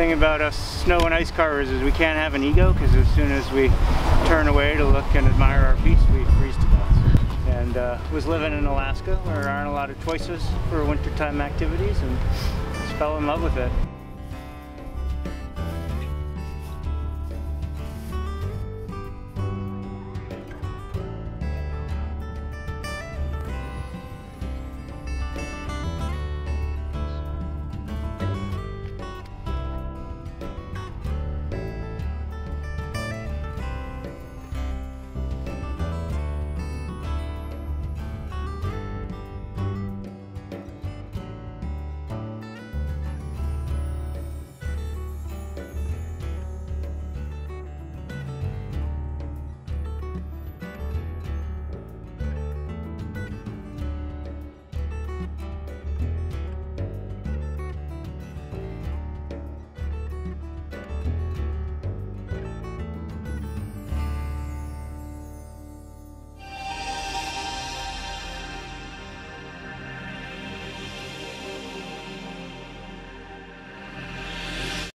thing about us snow and ice carvers is we can't have an ego, because as soon as we turn away to look and admire our piece, we freeze to death. And was living in Alaska where there aren't a lot of choices for wintertime activities, and just fell in love with it.